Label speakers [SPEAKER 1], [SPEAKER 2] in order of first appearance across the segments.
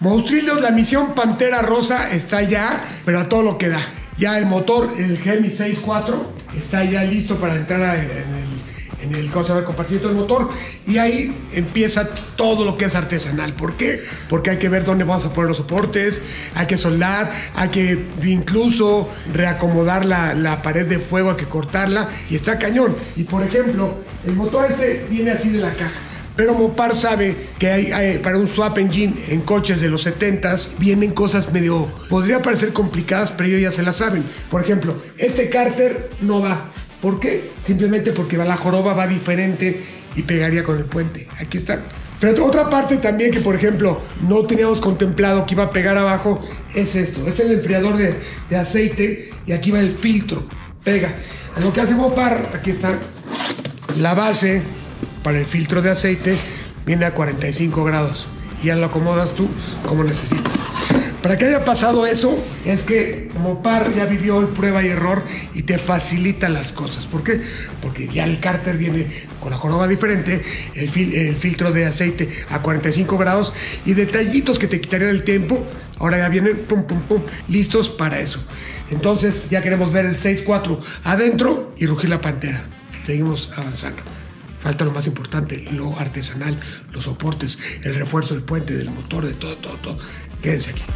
[SPEAKER 1] Monstrillos, la misión Pantera Rosa está ya, pero a todo lo que da. Ya el motor, el Hemi 6.4, está ya listo para entrar en el compartimiento del motor, y ahí empieza todo lo que es artesanal. ¿Por qué? Porque hay que ver dónde vamos a poner los soportes, hay que soldar, hay que incluso reacomodar la pared de fuego, hay que cortarla, y está cañón. Y por ejemplo, el motor viene así de la caja, pero Mopar sabe que hay para un swap engine en coches de los 70s vienen cosas medio, podría parecer complicadas, pero ellos ya se las saben. Por ejemplo, este cárter no va. ¿Por qué? Simplemente porque la joroba va diferente y pegaría con el puente. Aquí está. Pero otra parte también que, por ejemplo, no teníamos contemplado que iba a pegar abajo es esto. Este es el enfriador de aceite, y aquí va el filtro. Pega. Lo que hace Mopar, aquí está, la base para el filtro de aceite viene a 45 grados. Y ya lo acomodas tú como necesites. Para que haya pasado eso, es que Mopar ya vivió el prueba y error y te facilita las cosas. ¿Por qué? Porque ya el cárter viene con la joroba diferente, el filtro de aceite a 45 grados y detallitos que te quitarían el tiempo, ahora ya vienen pum, pum, pum, listos para eso. Entonces ya queremos ver el 6.4 adentro y rugir la Pantera. Seguimos avanzando. Falta lo más importante, lo artesanal, los soportes, el refuerzo del puente, del motor, de todo. Quédense aquí.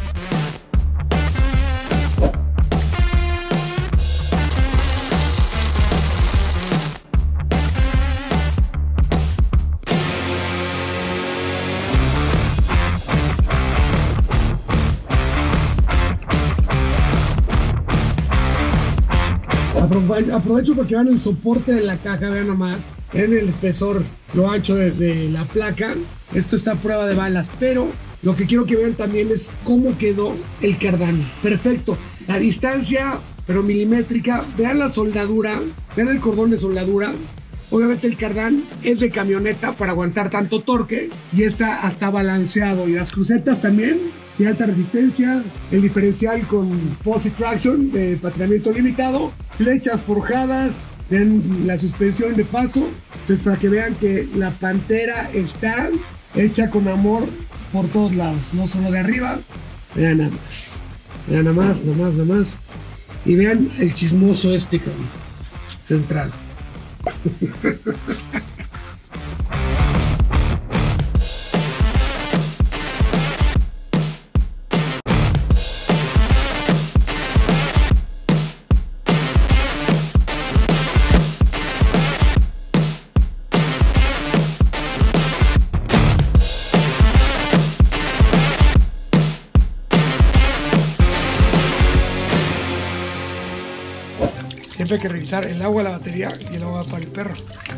[SPEAKER 1] Aprovecho porque vean el soporte de la caja, vean nomás. Vean el espesor, lo ancho de la placa. Esto está a prueba de balas, pero lo que quiero que vean también es cómo quedó el cardán. Perfecto. La distancia, pero milimétrica. Vean la soldadura, vean el cordón de soldadura. Obviamente el cardán es de camioneta para aguantar tanto torque y está hasta balanceado. Y las crucetas también de alta resistencia, el diferencial con posi traction de patinamiento limitado, flechas forjadas, vean la suspensión de paso. Entonces, para que vean que la Pantera está hecha con amor por todos lados, no solo de arriba. Vean nada más, vean nada más, y vean el chismoso cabrón, centrado. Siempre hay que revisar el agua, la batería y el agua para el perro.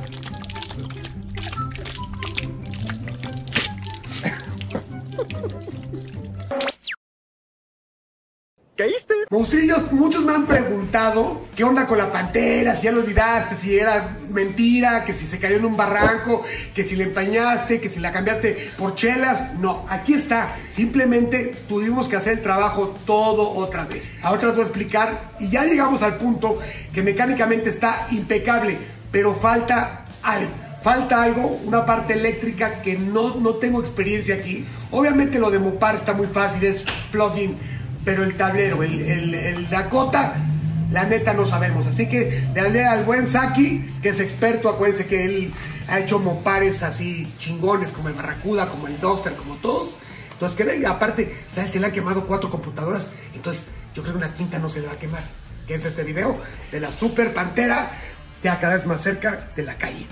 [SPEAKER 2] ¿Caíste?
[SPEAKER 1] Monstrillos, muchos me han preguntado qué onda con la Pantera, si ya lo olvidaste, si era mentira, que si se cayó en un barranco, que si la empañaste, que si la cambiaste por chelas. No, aquí está. Simplemente tuvimos que hacer el trabajo todo otra vez. Ahora te lo voy a explicar y ya llegamos al punto que mecánicamente está impecable, pero falta algo. Falta algo, una parte eléctrica que no tengo experiencia aquí. Obviamente lo de Mopar está muy fácil, es plugin. Pero el tablero, el Dakota, la neta no sabemos. Así que le hablé al buen Saki, que es experto. Acuérdense que él ha hecho Mopares así chingones, como el Barracuda, como el Duster, como todos. Entonces que venga, aparte, ¿sabes? Se le han quemado 4 computadoras. Entonces yo creo que una quinta no se le va a quemar. Que es este video de la Super Pantera, ya cada vez más cerca de la calle.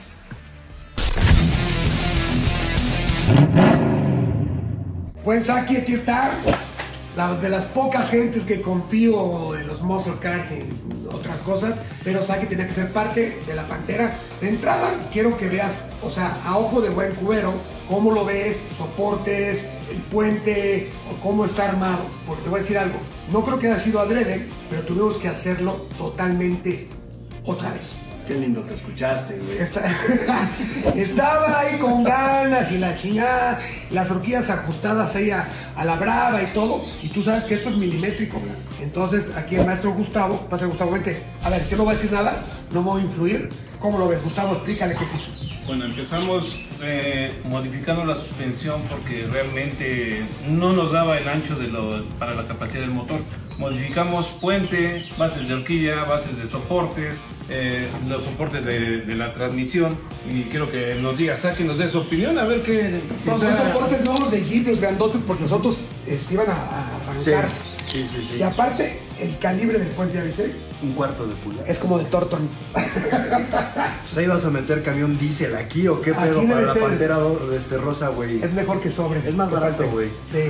[SPEAKER 1] Buen Saki, aquí está. De las pocas gentes que confío en los muscle cars y en otras cosas, pero Saki tenía que ser parte de la Pantera. De entrada, quiero que veas, o sea, a ojo de buen cubero, cómo lo ves, soportes, el puente, o cómo está armado. Porque te voy a decir algo, no creo que haya sido adrede, pero tuvimos que hacerlo totalmente otra vez.
[SPEAKER 2] Qué lindo te escuchaste, güey.
[SPEAKER 1] Estaba ahí con ganas y la chingada, las horquillas ajustadas ahí a la brava y todo. Y tú sabes que esto es milimétrico. Entonces aquí el maestro Gustavo, pasa Gustavo, vente. A ver, yo no voy a decir nada, no voy a influir. ¿Cómo lo ves, Gustavo? Explícale qué es eso.
[SPEAKER 3] Bueno, empezamos modificando la suspensión porque realmente no nos daba el ancho para la capacidad del motor. Modificamos puente, bases de horquilla, bases de soportes, los soportes de la transmisión. Y quiero que nos diga, que nos dé su opinión, a ver qué...
[SPEAKER 1] Son soportes no los de Jeep, los grandotes, porque los otros se iban a arrancar.
[SPEAKER 4] Sí.
[SPEAKER 1] Y aparte, el calibre del puente, ¿ya viste?
[SPEAKER 4] 1/4 de pulgada.
[SPEAKER 1] Es como de Torton.
[SPEAKER 4] Pues ahí vas a meter camión diésel aquí o qué pedo
[SPEAKER 1] Así
[SPEAKER 4] para
[SPEAKER 1] debe
[SPEAKER 4] la
[SPEAKER 1] ser.
[SPEAKER 4] Pantera rosa, güey.
[SPEAKER 1] Es mejor que sobre.
[SPEAKER 4] Es más barato, güey.
[SPEAKER 1] Sí.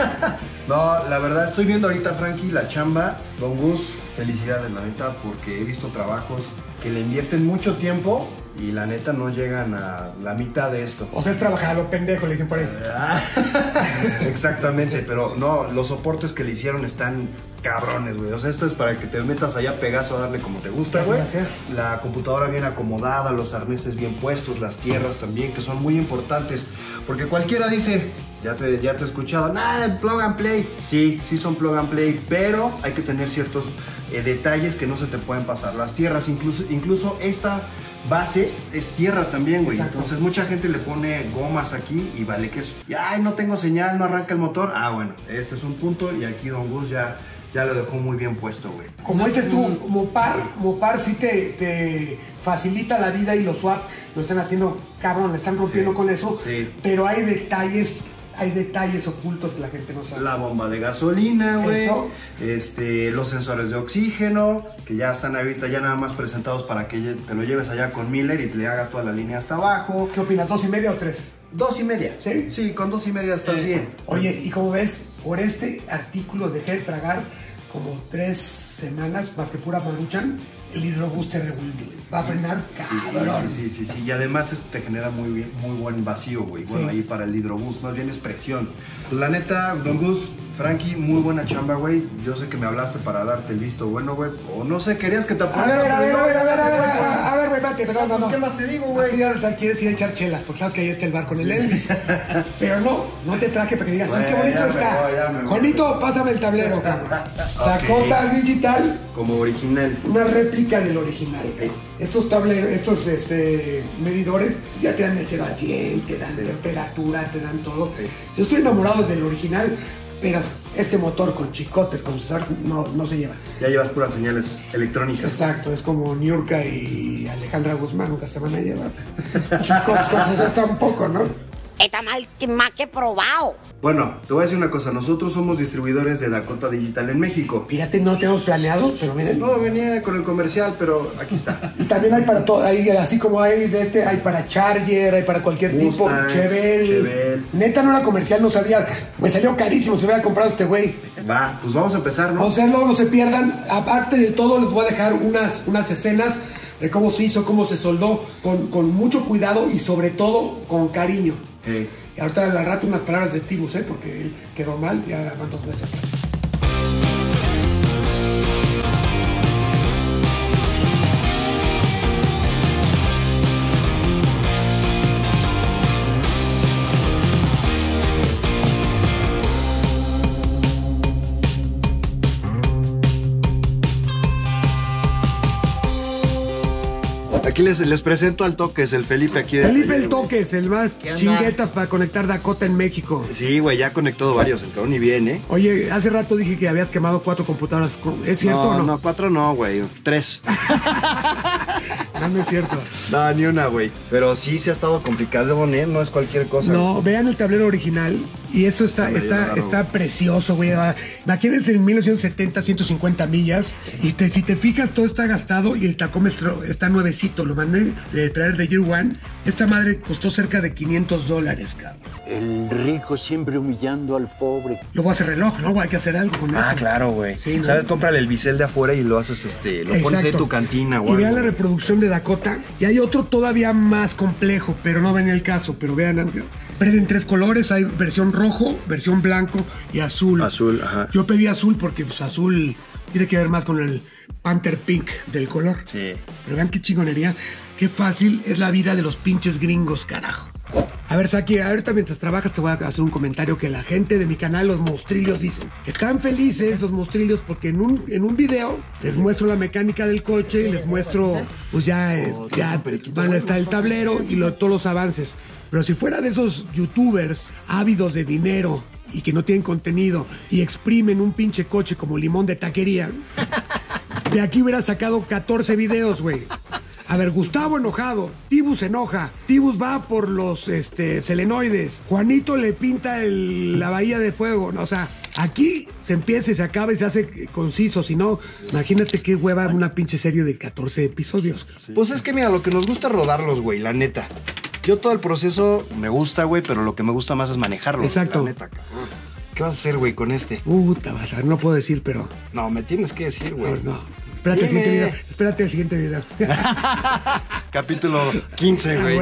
[SPEAKER 4] No, la verdad, estoy viendo ahorita, Frankie, la chamba. Don Gus, felicidades, la neta, porque he visto trabajos que le invierten mucho tiempo y la neta no llegan a la mitad de esto.
[SPEAKER 1] O sea, es trabajar a lo pendejo, le dicen por ahí.
[SPEAKER 4] Exactamente, pero no, los soportes que le hicieron están cabrones, güey. O sea, esto es para que te metas allá a Pegaso a darle como te gusta,
[SPEAKER 1] Así
[SPEAKER 4] güey.
[SPEAKER 1] va a ser.
[SPEAKER 4] La computadora bien acomodada, los arneses bien puestos, las tierras también, que son muy importantes. Porque cualquiera dice, ya te he escuchado, plug and play. Sí son plug and play, pero hay que tener ciertos detalles que no se te pueden pasar. Las tierras, incluso esta base es tierra también, güey.
[SPEAKER 1] Exacto.
[SPEAKER 4] Entonces mucha gente le pone gomas aquí y vale que eso. Y, ay, no tengo señal, no arranca el motor. Ah, bueno, este es un punto y aquí Don Gus ya lo dejó muy bien puesto, güey.
[SPEAKER 1] Como dices tú, Mopar sí te facilita la vida y los swap lo están haciendo, cabrón, le están rompiendo con eso.
[SPEAKER 4] Sí.
[SPEAKER 1] Pero hay detalles ocultos que la gente no sabe.
[SPEAKER 4] La bomba de gasolina, güey.
[SPEAKER 1] Eso.
[SPEAKER 4] Los sensores de oxígeno, que ya están ahorita ya nada más presentados para que te lo lleves allá con Miller y te le hagas toda la línea hasta abajo.
[SPEAKER 1] ¿Qué opinas? ¿2.5 o 3?
[SPEAKER 4] 2.5.
[SPEAKER 1] ¿Sí?
[SPEAKER 4] Sí, con 2.5 estás bien.
[SPEAKER 1] Oye, y como ves, por este artículo dejé de tragar como 3 semanas, más que pura maruchan, el hidrobooster de Wilby. Va a frenar, cabrón.
[SPEAKER 4] Sí. Y además te genera muy buen vacío, güey. Bueno,
[SPEAKER 1] Sí.
[SPEAKER 4] ahí para el hidrobús, más bien es presión. Pues la neta, Don Gus, Frankie, muy buena chamba, güey. Yo sé que me hablaste para darte el visto bueno, güey. O no sé, querías que te
[SPEAKER 1] A ver, güey, espérate, perdón, no.
[SPEAKER 4] ¿Qué más te digo,
[SPEAKER 1] Tú
[SPEAKER 4] güey?
[SPEAKER 1] ya quieres ir a echar chelas, porque sabes que ahí está el bar con el Elvis. Pero no te traje para que digas, ¡ay, qué
[SPEAKER 4] Bueno,
[SPEAKER 1] bonito
[SPEAKER 4] ya me
[SPEAKER 1] está!
[SPEAKER 4] voy, ya me voy.
[SPEAKER 1] Juanito, pásame el tablero, cabrón. Dakota Digital,
[SPEAKER 4] Como original.
[SPEAKER 1] una réplica del original.
[SPEAKER 4] Ok.
[SPEAKER 1] Estos medidores ya te dan el 0 a 100, te dan temperatura, te dan todo.
[SPEAKER 4] Sí.
[SPEAKER 1] Yo estoy enamorado del original, pero este motor con chicotes, con César, no se lleva.
[SPEAKER 4] Ya llevas puras señales electrónicas.
[SPEAKER 1] Exacto, es como Niurka y Alejandra Guzmán, nunca se van a llevar. Chicotes con César tampoco, ¿no?
[SPEAKER 5] Está más que probado.
[SPEAKER 4] Bueno, te voy a decir una cosa. Nosotros somos distribuidores de Dakota Digital en México.
[SPEAKER 1] Fíjate, no tenemos planeado, pero miren.
[SPEAKER 4] No, venía con el comercial, pero aquí está.
[SPEAKER 1] Y también hay para todo, así como hay hay para Charger, hay para cualquier
[SPEAKER 4] Mustang,
[SPEAKER 1] tipo, Chevelle. Neta, no era comercial, no sabía. Me salió carísimo si hubiera comprado este güey.
[SPEAKER 4] Va, pues vamos a empezar, ¿no?
[SPEAKER 1] O sea, no se pierdan. Aparte de todo, les voy a dejar unas escenas de cómo se hizo, cómo se soldó, con mucho cuidado y sobre todo con cariño. Y ahorita al rato unas palabras de Tibus, porque él quedó mal, ya van 2 meses atrás.
[SPEAKER 4] Aquí les presento al Toques, el Felipe aquí de
[SPEAKER 1] Felipe
[SPEAKER 4] Taller,
[SPEAKER 1] el
[SPEAKER 4] güey.
[SPEAKER 1] Toques, el más chinguetas para conectar Dakota en México.
[SPEAKER 4] Sí, güey, ya ha conectado varios, el cabrón, y bien, ¿eh?
[SPEAKER 1] Oye, hace rato dije que habías quemado 4 computadoras. ¿Es cierto o no?
[SPEAKER 4] No, 4 no, güey, 3.
[SPEAKER 1] No es cierto.
[SPEAKER 4] No, ni una, güey. Pero sí se ha estado complicado, ¿eh? No es cualquier cosa.
[SPEAKER 1] No, vean el tablero original y eso está precioso, güey. Imagínense en 1970, 150 millas y si te fijas todo está gastado y el tacómetro está nuevecito. Lo mandé de traer de Year One. Esta madre costó cerca de $500, cabrón.
[SPEAKER 6] El rico siempre humillando al pobre.
[SPEAKER 1] Luego hace reloj, ¿no? Hay que hacer algo con eso.
[SPEAKER 4] Ah, claro, güey.
[SPEAKER 1] Sí, ¿no?
[SPEAKER 4] ¿Sabes? Cómprale el bisel de afuera y lo haces, lo pones en tu cantina, güey.
[SPEAKER 1] Y vean la reproducción de Dakota. Y hay otro todavía más complejo, pero no ven el caso. Pero vean, prenden 3 colores. Hay versión rojo, versión blanco y azul.
[SPEAKER 4] Azul, ajá.
[SPEAKER 1] Yo pedí azul porque pues azul tiene que ver más con el Panther Pink del color.
[SPEAKER 4] Sí.
[SPEAKER 1] Pero vean qué chingonería. Qué fácil es la vida de los pinches gringos, carajo. A ver, Saki, ahorita mientras trabajas te voy a hacer un comentario que la gente de mi canal, los Monstrillos, dicen que están felices los Monstrillos porque en un video les muestro la mecánica del coche y les muestro, pues ya van a estar el tablero y todos los avances. Pero si fuera de esos youtubers ávidos de dinero y que no tienen contenido y exprimen un pinche coche como limón de taquería, de aquí hubiera sacado 14 videos, güey. A ver, Gustavo enojado, Tibus enoja, Tibus va por los selenoides, Juanito le pinta la bahía de fuego, o sea, aquí se empieza y se acaba y se hace conciso, si no, imagínate qué hueva una pinche serie de 14 episodios.
[SPEAKER 4] Pues es que mira, lo que nos gusta es rodarlos, güey, la neta. Yo todo el proceso me gusta, güey, pero lo que me gusta más es manejarlo.
[SPEAKER 1] Exacto.
[SPEAKER 4] La neta, cabrón. ¿Qué vas a hacer, güey, con este?
[SPEAKER 1] Vas a ver, no puedo decir, pero...
[SPEAKER 4] No, me tienes que decir, güey.
[SPEAKER 1] No. Espérate el siguiente video. Espérate el siguiente video.
[SPEAKER 4] Capítulo 15, güey.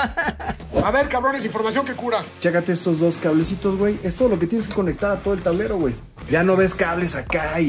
[SPEAKER 1] A ver, cabrones, información que cura.
[SPEAKER 4] Chécate estos dos cablecitos, güey. Es todo lo que tienes que conectar a todo el tablero, güey. Ya no ves cables acá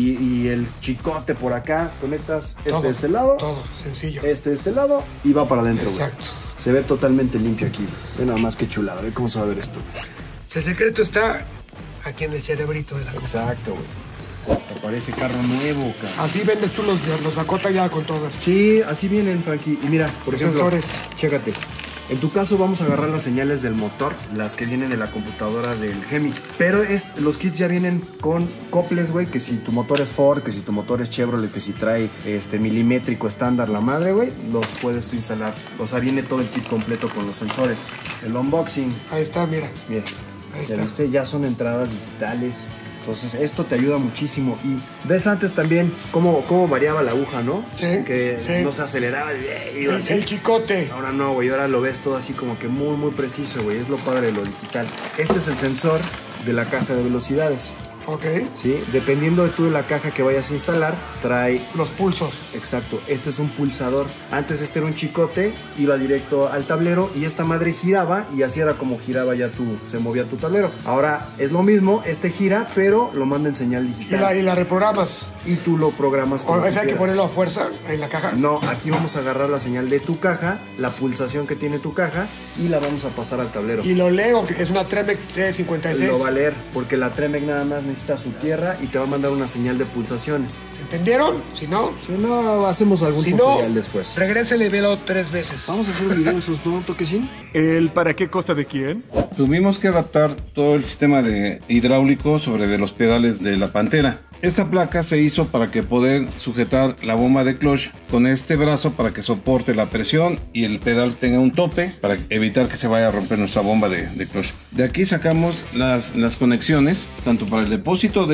[SPEAKER 4] y el chicote por acá. Conectas de este lado.
[SPEAKER 1] Todo, sencillo.
[SPEAKER 4] De este lado y va para adentro, güey.
[SPEAKER 1] Exacto.
[SPEAKER 4] Se ve totalmente limpio aquí, güey. Ve nada más que chulada. Ve cómo se va a ver esto.
[SPEAKER 1] El secreto está aquí en el cerebrito de la cosa.
[SPEAKER 4] Exacto, güey. Te parece carro nuevo, cabrón.
[SPEAKER 1] Así vendes tú los Dakota ya con todas.
[SPEAKER 4] Sí, así vienen, Frankie. Y mira, por
[SPEAKER 1] Los
[SPEAKER 4] ejemplo,
[SPEAKER 1] sensores.
[SPEAKER 4] Chécate. En tu caso vamos a agarrar las señales del motor, las que vienen de la computadora del Hemi. Pero los kits ya vienen con coples, güey, que si tu motor es Ford, que si tu motor es Chevrolet, que si trae milimétrico estándar la madre, güey, los puedes tú instalar. O sea, viene todo el kit completo con los sensores. El unboxing.
[SPEAKER 1] Ahí está, mira.
[SPEAKER 4] Mira,
[SPEAKER 1] Ahí
[SPEAKER 4] ya
[SPEAKER 1] está.
[SPEAKER 4] viste, ya son entradas digitales. Entonces esto te ayuda muchísimo. Y ves antes también cómo variaba la aguja, ¿no?
[SPEAKER 1] Sí,
[SPEAKER 4] Que
[SPEAKER 1] sí.
[SPEAKER 4] no se aceleraba. Iba así.
[SPEAKER 1] El chicote.
[SPEAKER 4] Ahora no, güey, ahora lo ves todo así como que muy, muy preciso, güey. Es lo padre de lo digital. Este es el sensor de la caja de velocidades,
[SPEAKER 1] Ok.
[SPEAKER 4] ¿sí? Dependiendo de tú de la caja que vayas a instalar, trae...
[SPEAKER 1] Los pulsos.
[SPEAKER 4] Exacto, este es un pulsador. Antes este era un chicote, iba directo al tablero y esta madre giraba y así era como giraba ya se movía tu tablero. Ahora es lo mismo, este gira, pero lo manda en señal digital.
[SPEAKER 1] Y la reprogramas.
[SPEAKER 4] Y tú lo programas como
[SPEAKER 1] O sea, hay que
[SPEAKER 4] quieras.
[SPEAKER 1] ponerlo a fuerza en la caja.
[SPEAKER 4] No, aquí vamos a agarrar la señal de tu caja, la pulsación que tiene tu caja y la vamos a pasar al tablero.
[SPEAKER 1] Y lo leo, que es una Tremec T56.
[SPEAKER 4] Lo va a leer, porque la Tremec nada más necesita su tierra y te va a mandar una señal de pulsaciones.
[SPEAKER 1] ¿Entendieron? Si no,
[SPEAKER 4] Si no, hacemos algún tutorial después.
[SPEAKER 1] regrésele y velo 3 veces.
[SPEAKER 4] Vamos a hacer un video de esos, ¿no, Toquecín?
[SPEAKER 2] ¿El para qué cosa de quién?
[SPEAKER 3] Tuvimos que adaptar todo el sistema de hidráulico sobre de los pedales de la Pantera. Esta placa se hizo para que poder sujetar la bomba de clutch con este brazo para que soporte la presión y el pedal tenga un tope para evitar que se vaya a romper nuestra bomba de clutch. De aquí sacamos las conexiones tanto para el depósito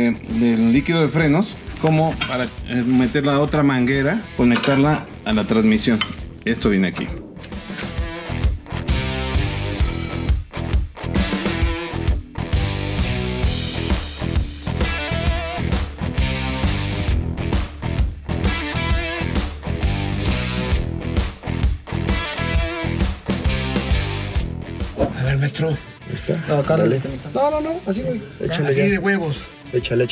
[SPEAKER 3] del líquido de frenos como para meter la otra manguera, conectarla a la transmisión. Esto viene aquí.
[SPEAKER 1] A ver, maestro. ¿Está?
[SPEAKER 4] No, dale. No, así, güey. Échale
[SPEAKER 1] Así
[SPEAKER 4] ya.
[SPEAKER 1] de huevos.
[SPEAKER 4] Échale.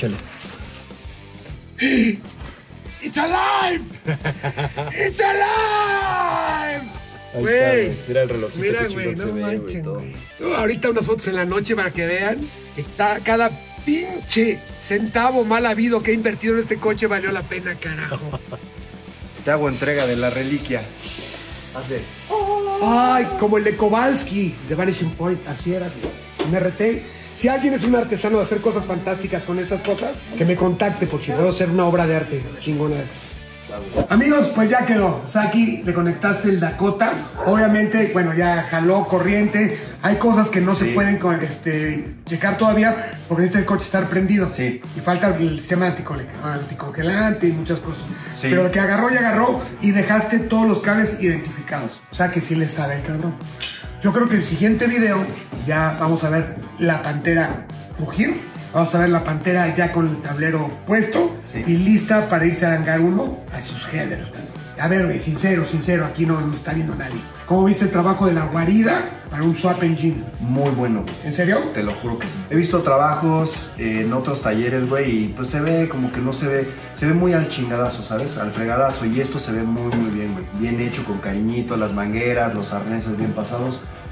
[SPEAKER 1] ¡It's alive! ¡It's alive!
[SPEAKER 4] Ahí
[SPEAKER 1] Güey.
[SPEAKER 4] está, güey. Mira el relojito.
[SPEAKER 1] Mira,
[SPEAKER 4] qué
[SPEAKER 1] güey,
[SPEAKER 4] chingón se
[SPEAKER 1] no
[SPEAKER 4] ve, güey,
[SPEAKER 1] manchen,
[SPEAKER 4] todo.
[SPEAKER 1] güey. No, ahorita unas fotos en la noche para que vean que cada pinche centavo mal habido que he invertido en este coche valió la pena, carajo.
[SPEAKER 4] Te hago entrega de la reliquia. Hazle.
[SPEAKER 1] Ay, como el de Kowalski de Vanishing Point, así era, un RT. Si alguien es un artesano de hacer cosas fantásticas con estas cosas, que me contacte porque puedo hacer una obra de arte chingona de estas. Amigos, pues ya quedó. Saki, le conectaste el Dakota. Obviamente, bueno, ya jaló corriente. Hay cosas que no se pueden checar todavía porque necesita el coche estar prendido.
[SPEAKER 4] Sí.
[SPEAKER 1] Y falta el sistema anticongelante y muchas cosas.
[SPEAKER 4] Sí.
[SPEAKER 1] Pero que agarró y agarró y dejaste todos los cables identificados. O sea que sí le sabe el cabrón. Yo creo que el siguiente video ya vamos a ver la Pantera rugir. Vamos a ver la Pantera ya con el tablero puesto y lista para irse a hangar uno a sus géneros. A ver, güey, sincero, aquí no está viendo nadie. ¿Cómo viste el trabajo de la guarida para un swap engine?
[SPEAKER 4] Muy bueno, güey.
[SPEAKER 1] ¿En serio?
[SPEAKER 4] Te lo juro que sí. He visto trabajos en otros talleres, güey, y pues se ve como que no se ve muy al chingadazo, ¿sabes? Al fregadazo, y esto se ve muy, muy bien, güey. Bien hecho, con cariñito, las mangueras, los arneses bien pasados.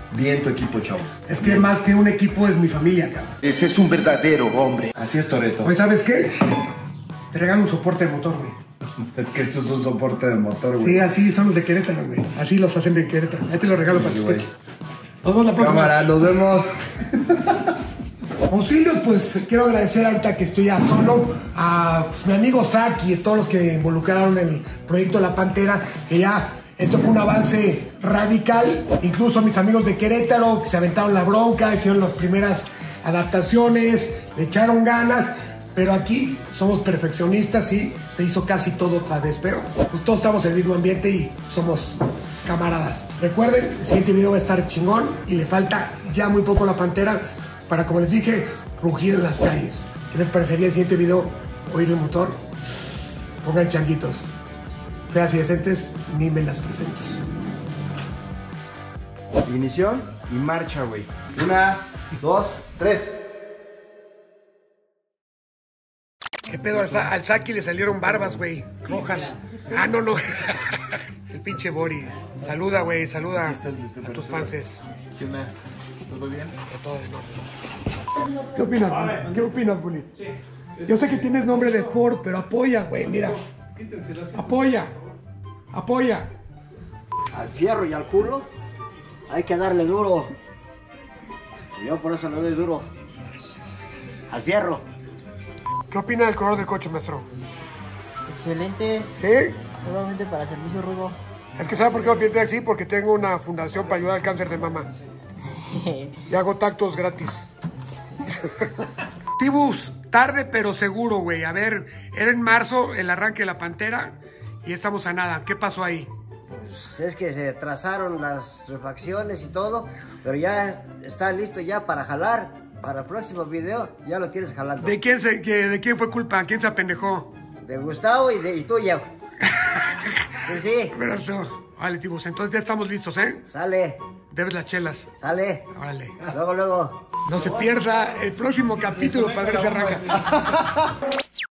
[SPEAKER 4] bien tu equipo, chavo.
[SPEAKER 1] Es que más que un equipo es mi familia, cabrón.
[SPEAKER 6] Ese es un verdadero hombre.
[SPEAKER 4] Así es, Toretto.
[SPEAKER 1] Pues, ¿sabes qué? Te regalo un soporte de motor, güey.
[SPEAKER 4] Es que esto es un soporte de motor, güey.
[SPEAKER 1] Sí, así son los de Querétaro, güey. Así los hacen de Querétaro. Ahí te lo regalo para tus coches. Nos vemos la próxima.
[SPEAKER 4] Cámara, nos vemos.
[SPEAKER 1] Monstruos, pues quiero agradecer ahorita que estoy ya solo a pues, mi amigo Zach y a todos los que involucraron en el proyecto La Pantera, que ya esto fue un avance radical. Incluso mis amigos de Querétaro que se aventaron la bronca, hicieron las primeras adaptaciones, le echaron ganas. Pero aquí somos perfeccionistas y se hizo casi todo otra vez. Pero pues todos estamos en el mismo ambiente y somos camaradas. Recuerden, el siguiente video va a estar chingón y le falta ya muy poco a La Pantera para, como les dije, rugir en las calles. ¿Qué les parecería el siguiente video? Oír el motor. Pongan changuitos. Feas y decentes, ni me las presentes.
[SPEAKER 4] Ignición y marcha, güey. 1, 2, 3.
[SPEAKER 1] ¿Qué pedo? Al Saki le salieron barbas, güey. Rojas. Ah, no. El pinche Boris. Saluda, güey. Saluda a tus fanses.
[SPEAKER 7] ¿Qué onda? ¿Todo bien?
[SPEAKER 1] Todo en orden. ¿Qué opinas, güey? ¿Qué opinas, Bully? Yo sé que tienes nombre de Ford, pero apoya, güey. Mira. Apoya. Apoya.
[SPEAKER 8] Al fierro y al culo hay que darle duro. Yo por eso le doy duro. Al fierro.
[SPEAKER 1] ¿Qué opina del color del coche, maestro?
[SPEAKER 9] Excelente.
[SPEAKER 1] ¿Sí?
[SPEAKER 9] Nuevamente para servicio rudo.
[SPEAKER 1] Es que ¿sabe por qué lo pinté así? Porque tengo una fundación para ayudar al cáncer de mama. Y hago tactos gratis. Tibus, tarde pero seguro, güey. A ver, era en marzo el arranque de La Pantera y estamos a nada. ¿Qué pasó ahí?
[SPEAKER 8] Pues es que se trazaron las refacciones y todo, pero ya está listo ya para jalar. Para el próximo video ya lo tienes jalando.
[SPEAKER 1] ¿De quién fue culpa? ¿Quién se apendejó?
[SPEAKER 8] De Gustavo y tuyo. Sí.
[SPEAKER 1] Pero eso. Vale, Tibus, entonces ya estamos listos, ¿eh?
[SPEAKER 8] Sale.
[SPEAKER 1] Debes las chelas.
[SPEAKER 8] Sale.
[SPEAKER 1] Órale.
[SPEAKER 8] Luego.
[SPEAKER 1] No se pierda el próximo capítulo para ver si arranca.